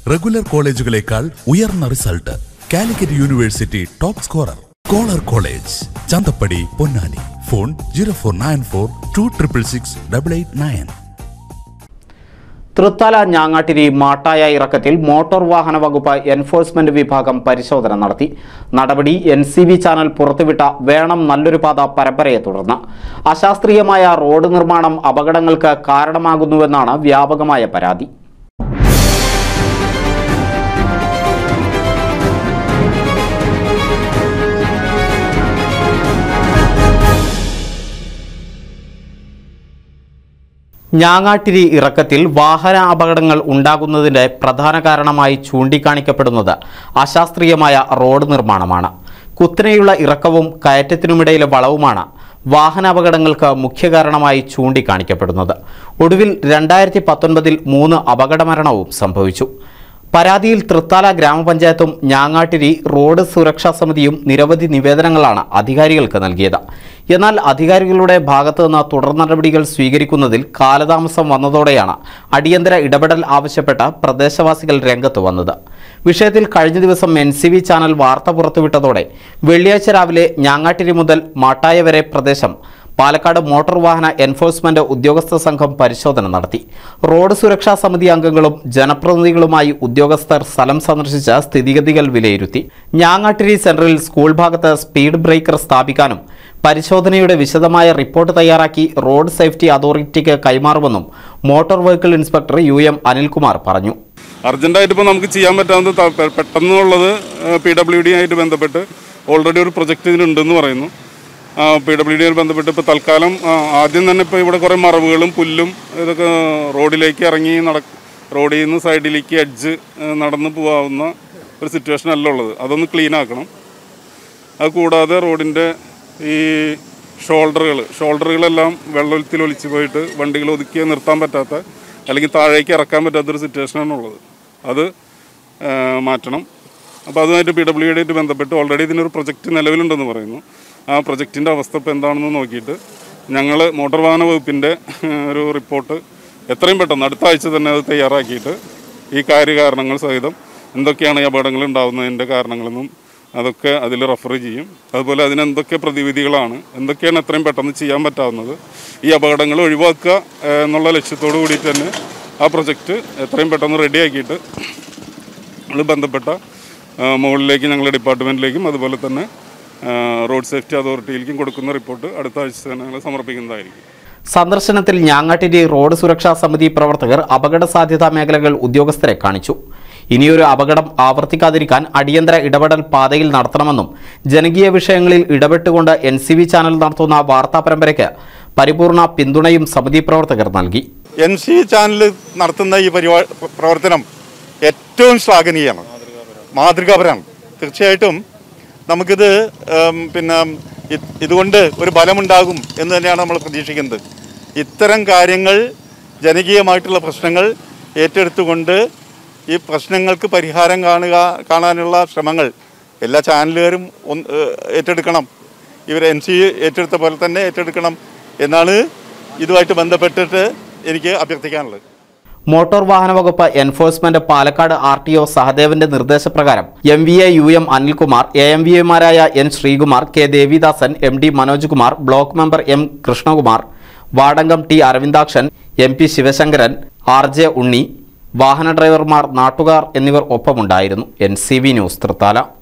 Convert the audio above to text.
Regular കോളേജുകളേക്കാൾ ഉയർന്ന result. Calicut university top scorer. കോളർ കോളേജ്, ചന്തപ്പടി, പൊന്നാനി. ഫോൺ 0494266889. തൃത്താല ഞാങ്ങാട്ടിരി മാട്ടായ ഇറക്കത്തിൽ മോട്ടോർ വാഹന വകുപ്പ് എൻഫോഴ്സ്മെന്റ് വിഭാഗം പരിശോധന നടത്തി. നടപടി എൻ.സി ചാനൽ പുറത്തുവിട്ട വേണം നല്ലൊരു പാത പരമ്പരയെ തുടർന്ന്. അശാസ്ത്രീയമായ റോഡ് നിർമ്മാണം അപകടങ്ങൾക്ക് കാരണമാകുന്നുവെന്നാണ് വ്യാപകമായ പരാതി. ഞാങ്ങാട്ടിരി ഇറക്കത്തിൽ വാഹന അപകടങ്ങൾ ഉണ്ടാകുന്നതിന്റെ പ്രധാന കാരണമായി ചൂണ്ടിക്കാണിക്കപ്പെടുന്നത് അശാസ്ത്രീയമായ റോഡ് നിർമ്മാണമാണ്. കുത്തനെയുള്ള ഇറക്കവും കയറ്റത്തിനുമിടയിലെ വളവുമാണ് വാഹനാപകടങ്ങൾക്ക് മുഖ്യ കാരണമായി ചൂണ്ടിക്കാണിക്കപ്പെടുന്നത്. ഒടുവിൽ 2019 3 അപകടമരണവും സംഭവിച്ചു. പരാതിയിൽ തൃത്താല ഗ്രാമപഞ്ചായത്തും ഞാങ്ങാട്ടിരി റോഡ് സുരക്ഷാ സമിതിയും നിരവധി നിവേദനങ്ങളാണ് അധികാരികൾക്ക് നൽകിയത്. എന്നാൽ അധികാരികളുടെ ഭാഗത്തുനിന്ന് തുടർ നടപടികൾ സ്വീകരിക്കുന്നതിൽ കാലതാമസം വന്നതോടെയാണ് അടിയന്തര ഇടപെടൽ ആവശ്യപ്പെട്ട് പ്രദേശവാസികൾ രംഗത്ത് വന്നത്. വിഷയത്തിൽ കഴിഞ്ഞ ദിവസം എൻ.സി ചാനൽ വാർത്ത പുറത്തുവിട്ടതോടെ വെള്ളിയാഴ്ച രാവിലെ ഞാങ്ങാട്ടിരി മുതൽ മാട്ടായ വരെ പ്രദേശം പാലക്കാട് മോട്ടോർ വാഹന എൻഫോഴ്സ്മെന്റ് ഉദ്യോഗസ്ഥ സംഘം പരിശോധന നടത്തി. റോഡ് സുരക്ഷാ സമിതി അംഗങ്ങളും ജനപ്രതിനിധികളുമായി ഉദ്യോഗസ്ഥർ സ്ഥലം സന്ദർശിച്ച് സ്ഥിതിഗതികൾ വിലയിരുത്തി. ഞാങ്ങാട്ടിരി സെൻട്രൽ സ്കൂൾ ഭാഗത്ത് സ്പീഡ് ബ്രേക്കർ സ്ഥാപിക്കാനും പരിശോധനയുടെ വിശദമായ റിപ്പോർട്ട് തയ്യാറാക്കി റോഡ് സേഫ്റ്റി അതോറിറ്റിക്ക് കൈമാറുമെന്നും motor vehicle inspector UM Anilkumar പറഞ്ഞു. അർജന്റായിട്ട് ഇപ്പോൾ നമുക്ക് ചെയ്യാൻ പറ്റാവുന്നത് പെട്ടെന്നുള്ളത് PWD ആയിട്ട് ബന്ധപ്പെട്ട് ഓൾറെഡി ഒരു പ്രൊജക്റ്റ് ഇതിനുണ്ടെന്ന് പറയുന്നു. PWD ബന്ധപ്പെട്ട് ഇപ്പോൾ തൽക്കാലം ആദ്യം തന്നെ ഇപ്പോൾ ഇവിടെ കുറേ മറവുകളും പുല്ലും ഇതൊക്കെ റോഡിലേക്ക് ഇറങ്ങി റോഡിൽ നിന്ന് സൈഡിലേക്ക് എഡ്ജ് നടന്നു പോകാവുന്ന ഒരു സിറ്റുവേഷൻ അല്ല ഉള്ളത്. അതൊന്ന് ക്ലീൻ ആക്കണം. അത് കൂടാതെ റോഡിൻ്റെ ഈ ഷോൾഡറുകളെല്ലാം വെള്ളത്തിൽ ഒലിച്ചു പോയിട്ട് വണ്ടികൾ ഒതുക്കി നിർത്താൻ പറ്റാത്ത അല്ലെങ്കിൽ താഴേക്ക് ഇറക്കാൻ പറ്റാത്തൊരു സിറ്റുവേഷനാണുള്ളത്. അത് മാറ്റണം. അപ്പോൾ അതുമായിട്ട് PWD ആയിട്ട് ബന്ധപ്പെട്ട് ഓൾറെഡി ഇതിനൊരു പ്രൊജക്റ്റ് നിലവിലുണ്ടെന്ന് പറയുന്നു. ആ പ്രൊജക്റ്റിൻ്റെ അവസ്ഥ ഇപ്പോൾ എന്താണെന്ന് നോക്കിയിട്ട് ഞങ്ങൾ മോട്ടോർ വാഹന വകുപ്പിൻ്റെ ഒരു റിപ്പോർട്ട് എത്രയും പെട്ടെന്ന് അടുത്ത ആഴ്ച തന്നെ അത് തയ്യാറാക്കിയിട്ട് ഈ കാര്യകാരണങ്ങൾ സഹിതം എന്തൊക്കെയാണ് ഈ അപകടങ്ങൾ ഉണ്ടാകുന്നതിൻ്റെ കാരണങ്ങളെന്നും അതൊക്കെ അതിൽ റെഫർ ചെയ്യും. അതുപോലെ അതിനെന്തൊക്കെ പ്രതിവിധികളാണ്, എന്തൊക്കെയാണ് എത്രയും പെട്ടെന്ന് ചെയ്യാൻ പറ്റാവുന്നത്, ഈ അപകടങ്ങൾ ഒഴിവാക്കുക എന്നുള്ള ലക്ഷ്യത്തോടു കൂടിയിട്ട് തന്നെ ആ പ്രൊജക്റ്റ് എത്രയും പെട്ടെന്ന് റെഡിയാക്കിയിട്ട് നമ്മൾ ബന്ധപ്പെട്ട മുകളിലേക്ക് ഞങ്ങളുടെ ഡിപ്പാർട്ട്മെൻറ്റിലേക്കും അതുപോലെ തന്നെ റോഡ് സേഫ്റ്റി അതോറിറ്റിയിലേക്കും കൊടുക്കുന്ന റിപ്പോർട്ട് അടുത്ത ആഴ്ച തന്നെ ഞങ്ങൾ സമർപ്പിക്കുന്നതായിരിക്കും. സന്ദർശനത്തിൽ ഞാങ്ങാട്ടിരി റോഡ് സുരക്ഷാ സമിതി പ്രവർത്തകർ അപകട സാധ്യതാ മേഖലകൾ ഉദ്യോഗസ്ഥരെ കാണിച്ചു. ഇനിയൊരു അപകടം ആവർത്തിക്കാതിരിക്കാൻ അടിയന്തര ഇടപെടൽ പാതയിൽ നടത്തണമെന്നും ജനകീയ വിഷയങ്ങളിൽ ഇടപെട്ടുകൊണ്ട് എൻ.സി ചാനൽ നടത്തുന്ന വാർത്താ പരമ്പരയ്ക്ക് പരിപൂർണ പിന്തുണയും സമിതി പ്രവർത്തകർ നൽകി. എൻ.സി ചാനൽ നടത്തുന്ന ഈ പ്രവർത്തനം ഏറ്റവും ശ്ലാഘനീയമാണ്, മാതൃകാപരമാണ്. തീർച്ചയായിട്ടും നമുക്കിത് ഇതുകൊണ്ട് ഒരു ഫലമുണ്ടാകും എന്ന് തന്നെയാണ് നമ്മൾ പ്രതീക്ഷിക്കുന്നത്. ഇത്തരം കാര്യങ്ങൾ, ജനകീയമായിട്ടുള്ള പ്രശ്നങ്ങൾ ഏറ്റെടുത്തുകൊണ്ട് ഈ പ്രശ്നങ്ങൾക്ക് പരിഹാരം കാണാനുള്ള ശ്രമങ്ങൾ എല്ലാ ചാനലുകാരും ഏറ്റെടുക്കണം. ഇവർ എൻ.സി ഏറ്റെടുത്ത പോലെ തന്നെ ഏറ്റെടുക്കണം എന്നാണ് ഇതുമായിട്ട് ബന്ധപ്പെട്ടിട്ട് എനിക്ക് അഭ്യർത്ഥിക്കാനുള്ളത്. മോട്ടോർ വാഹന വകുപ്പ് എൻഫോഴ്സ്മെന്റ് പാലക്കാട് RTO സഹദേവന്റെ നിർദ്ദേശപ്രകാരം MVA UM അനിൽകുമാർ, AMVAമാരായ N Sreekumar, K Devidasan, MD Manoj Kumar, block member M Krishnakumar, വാർഡംഗം T Aravindakshan, MP Sivasankaran, RJ Unni, വാഹന ഡ്രൈവർമാർ, നാട്ടുകാർ എന്നിവർ ഒപ്പമുണ്ടായിരുന്നു. NCV news Thrithala.